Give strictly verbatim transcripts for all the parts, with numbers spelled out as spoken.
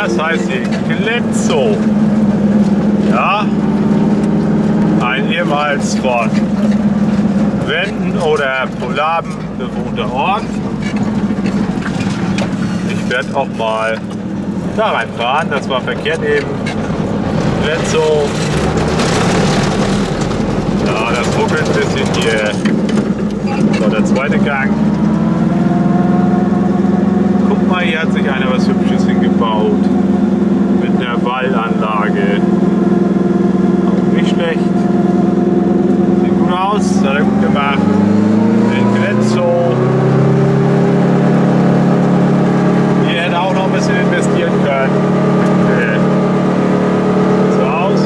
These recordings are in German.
Das heißt hier Glenzow. Ja, ein ehemals von Wenden oder Polaben bewohnter Ort. Ich werde auch mal da reinfahren. Das war verkehrt eben. Glenzow. Ja, das ruckelt ein bisschen hier. So, der zweite Gang. Guck mal, hier hat sich einer was Hübsches hingebaut. Mit einer Wallanlage. Auch nicht schlecht. Sieht gut aus, hat er gut gemacht. In Glenzow. Hier hätte auch noch ein bisschen investieren können. Okay. So aus.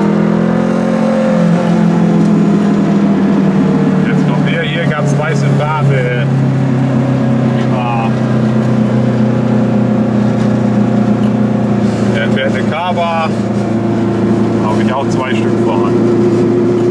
Jetzt kommt hier, hier gab es weiße Farbe. Ja. Er fährt eine Kaba. Habe ich auch zwei Stück vorhanden.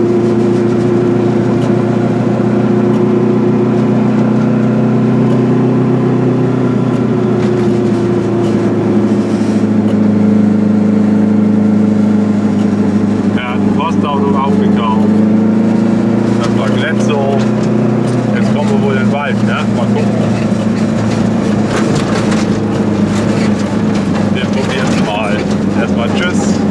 Postauto aufgekauft. Das war Glenzow. Jetzt kommen wir wohl in den Wald, ne? Mal gucken. Wir probieren es mal. Erstmal tschüss.